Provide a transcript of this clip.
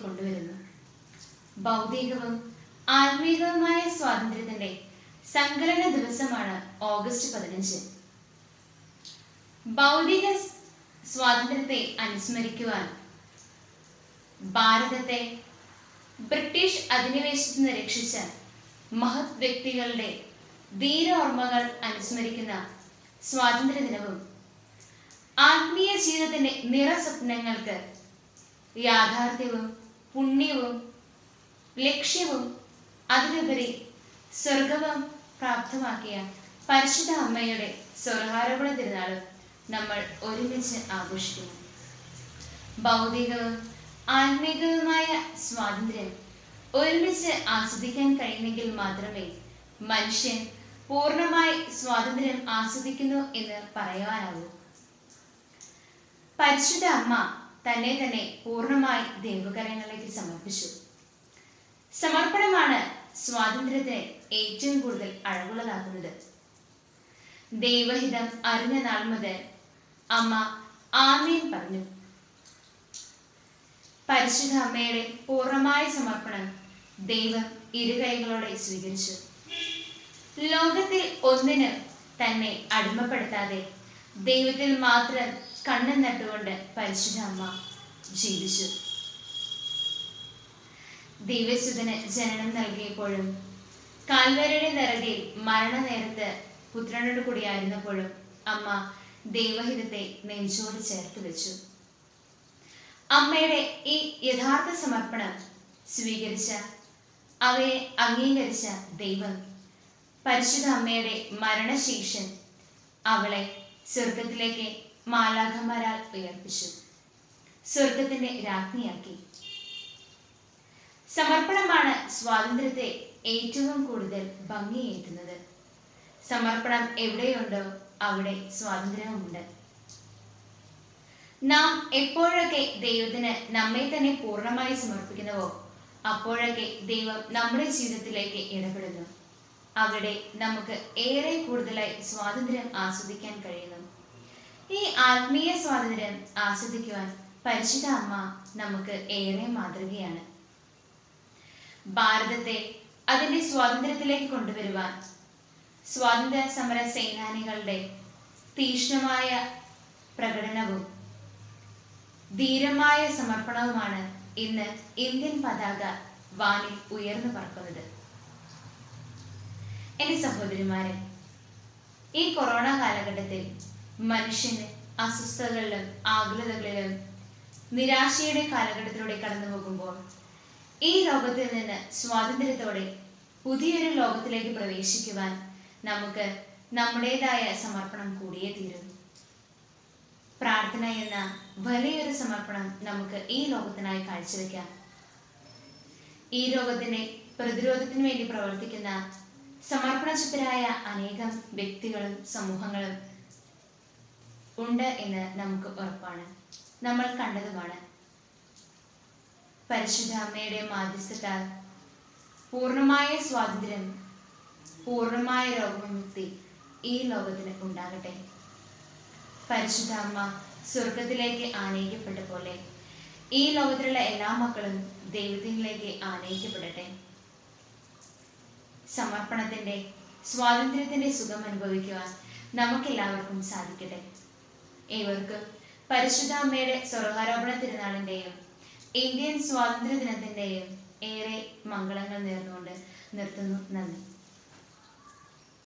കൊണ്ടുവരുന്നു. ഭൗതികവും ആത്മീയവുമായ സ്വാതന്ത്ര്യത്തിന്റെ സങ്കലന ദിവസമാണ് ഓഗസ്റ്റ് 15. ഭൗതിക സ്വാതന്ത്ര്യത്തെ അനുസ്മരിക്കുവാൻ ഭാരതത്തെ ബ്രിട്ടീഷ് അധിനിവേശത്തിൽ നിന്ന് രക്ഷിച്ച മഹത് വ്യക്തികളുടെ ധീര ഓർമ്മകൾ അനുസ്മരിക്കുന്ന സ്വാതന്ത്ര്യ ദിനവും ആത്മീയ ജീവിതത്തിന്റെ നിറസ്വപ്നങ്ങൾക്ക് യാഥാർത്ഥ്യവും പുണ്യവും ലക്ഷ്യവും അതിലുപരി സ്വർഗവും പ്രാപ്തമാക്കിയ പരിശുദ്ധ അമ്മയുടെ സ്വർഗാരോപണ തിരുനാളും നമ്മൾ ഒരുമിച്ച് ആഘോഷിക്കുന്നു. ഭൗതികവും ആത്മീയവുമായ സ്വാതന്ത്ര്യം ഒരുമിച്ച് ആസ്വദിക്കാൻ കഴിയുമെങ്കിൽ മാത്രമേ മനുഷ്യൻ പൂർണ്ണമായി സ്വാതന്ത്ര്യം ആസ്വദിക്കുന്നു എന്ന് പറയുവാനാവൂ. പരിശുദ്ധ അമ്മ തന്നെ പൂർണ്ണമായി ദൈവകരങ്ങളിലേക്ക് സമർപ്പിച്ചു. സമർപ്പണമാണ് സ്വാതന്ത്ര്യത്തെ ഏറ്റവും കൂടുതൽ അഴകുള്ളതാക്കുന്നത്. ദൈവഹിതം അറിഞ്ഞ നാൾ മുതൽ അമ്മ ആമീൻ പറഞ്ഞു. പരിശുദ്ധ അമ്മയുടെ പൂർണ്ണമായ സമർപ്പണം ദൈവം ഇരുകൈകളോടെ സ്വീകരിച്ചു. ലോകത്തിൽ ഒന്നിനും തന്നെ അടിമപ്പെടുത്താതെ ദൈവത്തിൽ മാത്രം കണ്ണു നട്ടുകൊണ്ട് പരിശുദ്ധ അമ്മ ജീവിച്ചു. ദൈവസുതന് ജനനം നൽകിയപ്പോഴും കാൽവരിയുടെ നരകയിൽ മരണനേരത്ത് പുത്രനോട് കൂടിയായിരുന്നപ്പോഴും അമ്മ ദൈവഹിതത്തെ നെഞ്ചോട് ചേർത്ത് വെച്ചു. അമ്മയുടെ ഈ യഥാർത്ഥ സമർപ്പണം സ്വീകരിച്ച, അവയെ അംഗീകരിച്ച ദൈവം പരിശുദ്ധ അമ്മയുടെ മരണശേഷം അവളെ സ്വർഗത്തിലേക്ക് മാലാഖമാരാൽ ഉയർപ്പിച്ചു, സ്വർഗത്തിന്റെ രാജ്ഞിയാക്കി. സമർപ്പണമാണ് സ്വാതന്ത്ര്യത്തെ ഏറ്റവും കൂടുതൽ ഭംഗിയേറ്റുന്നത്. സമർപ്പണം എവിടെയുണ്ടോ അവിടെ സ്വാതന്ത്ര്യവുമുണ്ട്. നാം എപ്പോഴൊക്കെ ദൈവത്തിന് നമ്മെ തന്നെ പൂർണ്ണമായി സമർപ്പിക്കുന്നുവോ അപ്പോഴൊക്കെ ദൈവം നമ്മുടെ ജീവിതത്തിലേക്ക് ഇടപെടുന്നു. അവിടെ നമുക്ക് ഏറെ കൂടുതലായി സ്വാതന്ത്ര്യം ആസ്വദിക്കാൻ കഴിയുന്നു. ഈ ആത്മീയ സ്വാതന്ത്ര്യം ആസ്വദിക്കുവാൻ പരിശുദ്ധ അമ്മ നമുക്ക് ഏറെ മാതൃകയാണ്. ഭാരതത്തെ അതിന്റെ സ്വാതന്ത്ര്യത്തിലേക്ക് കൊണ്ടുവരുവാൻ സ്വാതന്ത്ര്യ സമര സേനാനികളുടെ തീക്ഷ്ണമായ പ്രകടനവും ധീരമായ സമർപ്പണവുമാണ് ഇന്ന് ഇന്ത്യൻ പതാക വാനിൽ ഉയർന്നു പറക്കുന്നത്. എന്റെ സഹോദരിമാരെ, ഈ കൊറോണ കാലഘട്ടത്തിൽ മനുഷ്യന് അസ്വസ്ഥതകളിലും ആകുലതകളിലും നിരാശയുടെ കാലഘട്ടത്തിലൂടെ കടന്നു പോകുമ്പോൾ ഈ ലോകത്തിൽ നിന്ന് സ്വാതന്ത്ര്യത്തോടെ പുതിയൊരു ലോകത്തിലേക്ക് പ്രവേശിക്കുവാൻ നമുക്ക് നമ്മുടേതായ സമർപ്പണം കൂടിയേ തീരും. പ്രാർത്ഥന എന്ന വലിയൊരു സമർപ്പണം നമുക്ക് ഈ ലോകത്തിനായി കാഴ്ചവെക്കാം. ഈ ലോകത്തിന്റെ പ്രതിരോധത്തിന് വേണ്ടി പ്രവർത്തിക്കുന്ന സമർപ്പണചിത്തരായ അനേകം വ്യക്തികളും സമൂഹങ്ങളും ഉണ്ട് എന്ന് നമുക്ക് ഉറപ്പാണ്, നമ്മൾ കണ്ടതുമാണ്. പരിശുദ്ധ അമ്മയുടെ മാധ്യസ്ഥത്താൽ പൂർണ്ണമായ സ്വാതന്ത്ര്യം, പൂർണ്ണമായ രോഗവിമുക്തി ഈ ലോകത്തിന് ഉണ്ടാകട്ടെ. പരിശുദ്ധ അമ്മ സ്വർഗത്തിലേക്ക് ആനയിക്കപ്പെട്ട പോലെ ഈ ലോകത്തിലുള്ള എല്ലാ മക്കളും ദൈവത്തിലേക്ക് ആനയിക്കപ്പെടട്ടെ. സമർപ്പണത്തിന്റെ സ്വാതന്ത്ര്യത്തിന്റെ സുഖം അനുഭവിക്കുവാൻ നമുക്കെല്ലാവർക്കും സാധിക്കട്ടെ. ഏവർക്കും പരിശുദ്ധ അമ്മയുടെ സ്വർഗാരോപണ തിരുനാളിന്റെയും ഇന്ത്യൻ സ്വാതന്ത്ര്യ ദിനത്തിന്റെയും ഏറെ മംഗളങ്ങൾ നേർന്നുകൊണ്ട് നിർത്തുന്നു. നന്ദി.